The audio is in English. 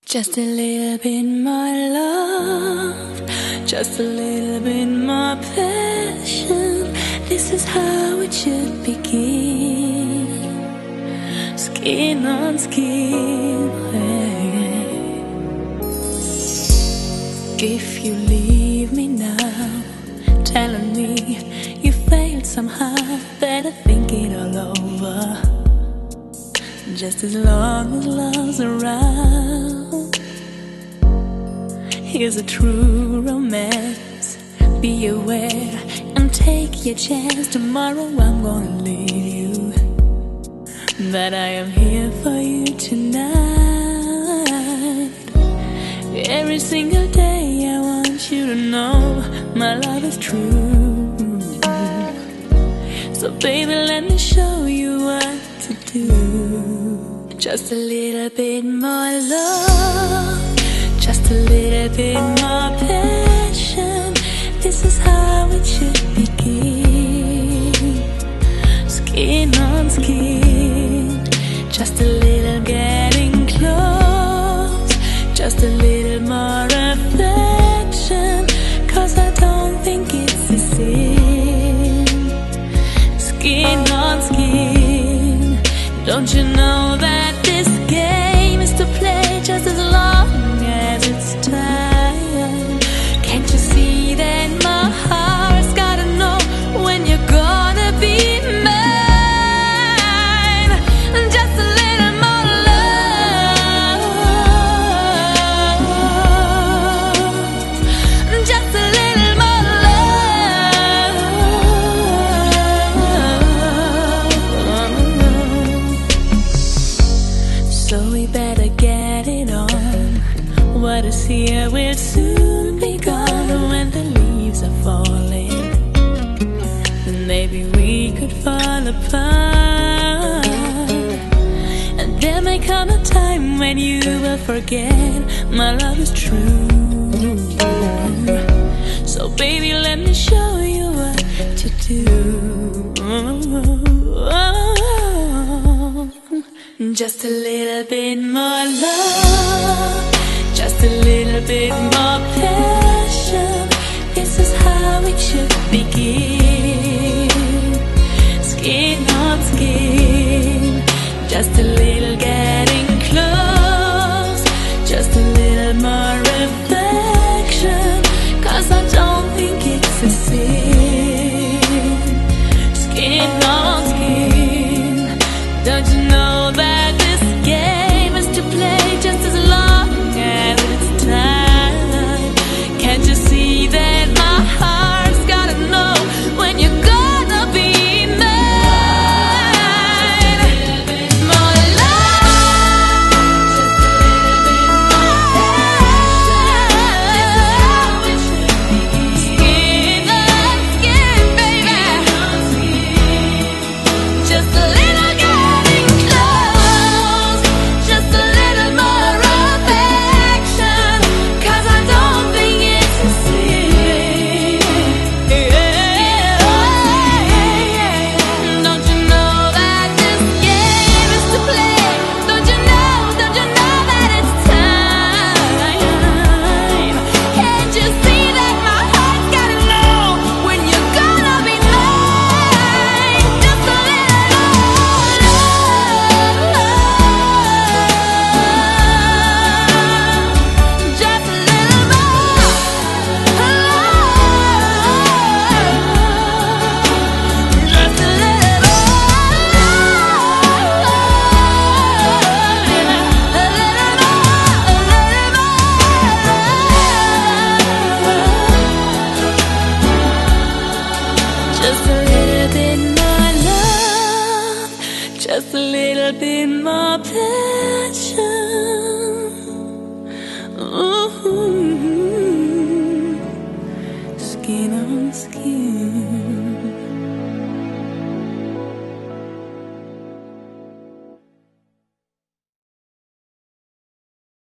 Just a little bit more love, just a little bit more passion. This is how it should begin. Skin on skin. If you leave me now, telling me you failed somehow, better think it all over. Just as long as love's around, here's a true romance. Be aware and take your chance. Tomorrow I'm gonna leave you, but I am here for you tonight. Every single day I want you to know my love is true. So baby, let me show you what to do. Just a little bit more love, just a little bit more passion. This is how it should begin. Skin on skin, just a little getting close, just a little more affection. 'Cause I don't think it's a sin. Skin on skin, don't you know that this game is to play just as long as it's time? Can't you see that my heart's gotta know when you're gonna be mine? Just a little more love, just a little more love. So we better get it on. What is here will soon be gone. When the leaves are falling, then maybe we could fall apart. And there may come a time when you will forget my love is true. So baby, let me show you what to do. Just a little bit more love, just a little bit more passion. This is how it should begin. Skin on skin, just a little getting close, just a little more affection. 'Cause I don't think it's a sin. Skin on skin, don't you know that this game is to play just as long as it's time? Can't you see that my heart's gotta know when you're gonna be mine? More love, skin on skin, baby. Just a little getting close, just a little more affection. 'Cause I don't think it's a sin. Don't you know that this game is to play? Don't you know that it's time? Can't you see that my heart's gotta know when you're gonna be mine? Just a little love, just a little more love, just a little just a little bit more love, just a little bit more passion. Ooh, skin on skin.